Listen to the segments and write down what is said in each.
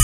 please.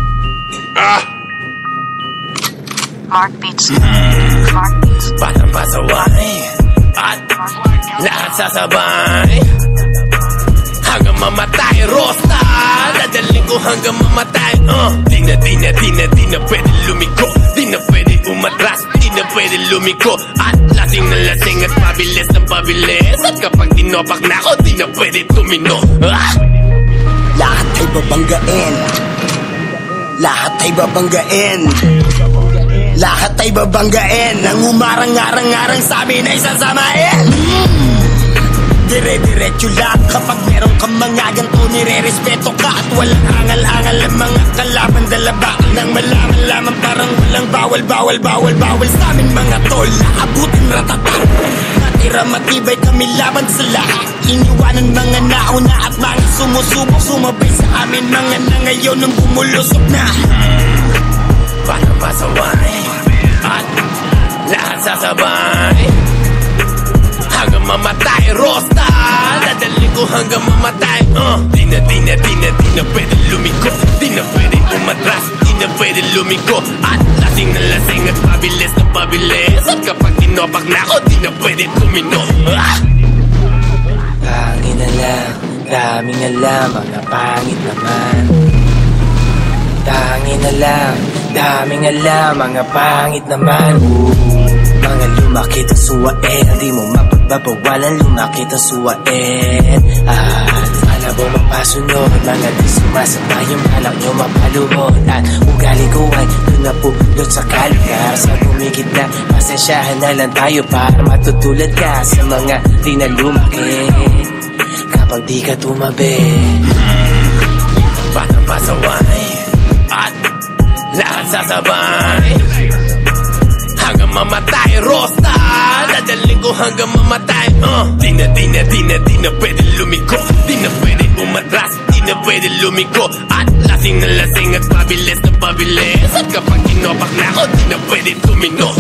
Mark Beats. Mark Beats. Batang pasaway at lahat sasabay hanggang mamatay. Rosta, dadaling ko hanggang mamatay. Di na pwede lumiko, di na pwede umatras, di na pwede lumiko. At lasing na lasing at pabilis ng pabilis. At kapag tinopak na ako, di na pwede tumino. Lahat ay babanggain, lahat ay babanggain, lahat ay babanggain. Ang umarang-arang-arang sa amin ay sasamain. Dire-diretso lang kapag meron kang mga ganito, nire-respeto ka at walang angal-angal ang mga kalaban. Dalabakal nang malaman lamang parang walang bawal sa amin mga tol. Naabutin ratatan, matira matibay kami laban sa lahat. Iniwanan mga nauna at mga sumusubok, sumabay sa amin mga na ngayon nang bumulusok na. Batang pasaway at lahat sasabay hanggang mamatay. Rosta, dadaling ko hanggang mamatay. Di na pwede lumiko, di na pwede umatras, di na pwede lumiko. At lasing na lasing at pabilis na pabilis. At kapag tinopak na ako, di na pwede tumino. Pangin na lang, daming alam, mga pangit naman. Tangin na lang, daming alam, mga pangit naman. Mga lumakit ang suwain, di mo mapagbabawalan, lumakit ang suwain. Alam mo mapasunod, mga di sumasabayang balak nyo mapaluhod. At ugali ko ay doon na pulot sa kalkar. Sa tumigit na, pasensyahan na lang tayo para matutulad ka sa mga di na lumakit kapag di ka tumabi. Batang pasaway at lahat sasabay hanggang mamatay. Rosta, dadaling ko hanggang mamatay. Di na pwede lumiko, di na pwede umatras, di na pwede lumiko. At lasing na lasing at pabilis na pabilis. At kapag tinopak na ako, di na pwede tumino.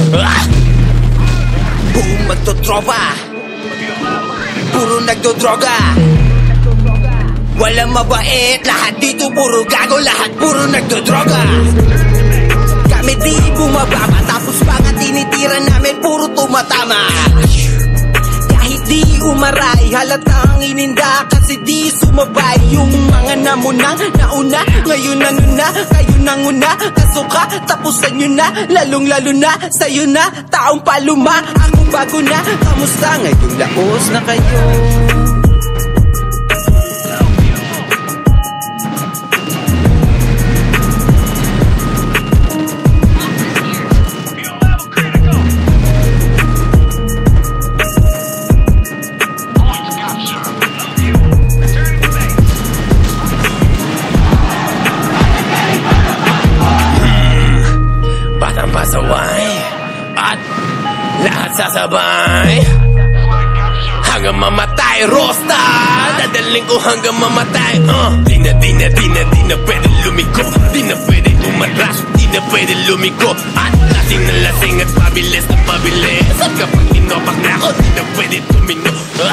Buong magtotropa, puro nagdodroga, walang mabait, lahat dito puro gago, lahat puro nagdodroga. Kami di bumababa, tapos mga tinitira namin puro tumatama. Kahit di umaray, halatang ininda kasi di sumabay. Yung mga namunang nauna, ngayon ano na, kayo nanguna. Kasuka, tapusan nyo na, lalong-lalo na sa'yo na, taong paluma. Ako bago na, kamusta ngayong laos na kayo? Pasaway at lahat sasabay hanggang mamatay. Rosta, dadaling ko hanggang mamatay. Di na pwede lumiko, di na pwede umatras, di na pwede lumiko. At lasing na lasing at pabilis na pabilis. At kapag tinopak na ako, di na pwede tumino.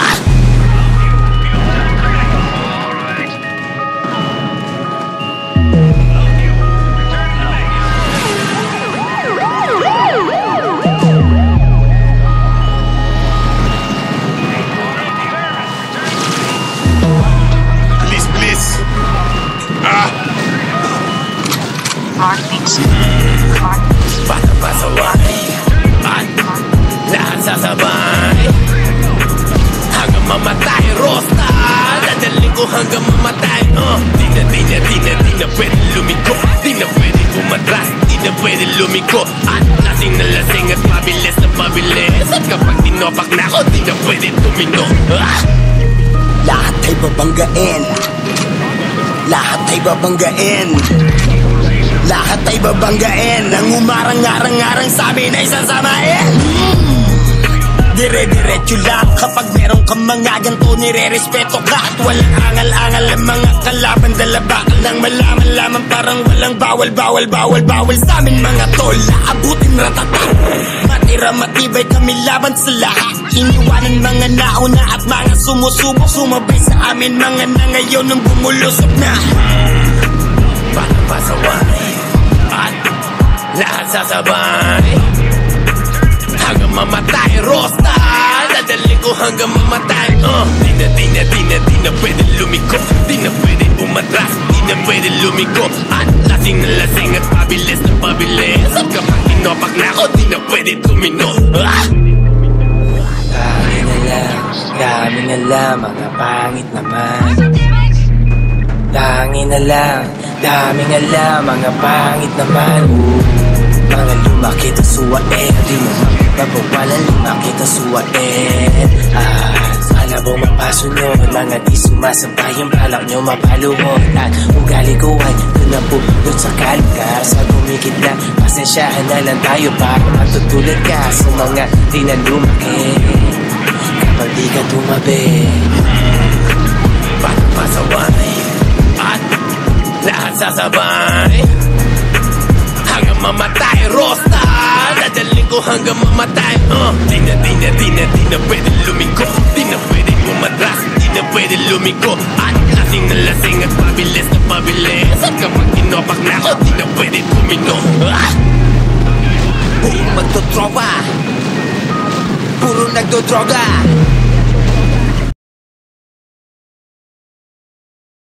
Mark Beats. Mark Beats. Batang pasaway at lahat sasabay hanggang mamatay. Rosta, dadaling ko hanggang mamatay. Di na pwede lumiko, di na pwede umatras, di na pwede lumiko. At lasing na lasing at pabilis na pabilis. At kapag tinopak na ako, di na pwede tumino. Lahat ay babanggain, lahat ay babanggain, lahat ay babanggain. Ang umarang-arang-arang sa amin ay sasamain. Dire-diretso lang kapag meron kang mga ganito, nire-respeto ka at walang angal-angal ang mga kalaban. Dalabakal nang malaman lamang parang walang bawal sa amin mga tol. Naabutin ratatan, matira matibay kami laban sa lahat. Iniwanan mga nauna at mga sumusubok, sumabay sa amin mga na ngayon nang bumulusok na. Walang pasaway at lahat sasabay hanggang mamatay. Rosta, dadalhin ko hanggang mamatay. Di na pwede lumiko, di na pwede umatras, di na pwede lumiko. At lasing na lasing at pabilis na pabilis. At kapag inopak na ako, di na pwede tumino. Dami na lang, mga pangit naman. Tangi na lang, daming alam, mga pangit naman. Mga lumaki to suwain, di mo mapapawalan, lumaki to suwain. Sana mo mapasunod, mga di sumasabay, yung balak nyo mapaluhod. At ugali ko ay doon na pupulot sa kalkar. Sa tumikit na, pasensyahan na lang tayo para matutulad ka sa mga di na lumaki. Kapag di ka tumabi, walang pasaway at lahat sasabay hanggang mamatay. Rosta, dadalhin ko hanggang mamatay. Di na pwede lumiko, di na pwede umatras, di na pwede lumiko. At lasing na lasing at pabilis na pabilis. At kapag inopak na ako, di na pwede tumino. Buong magtotropa, puro nagdodroga.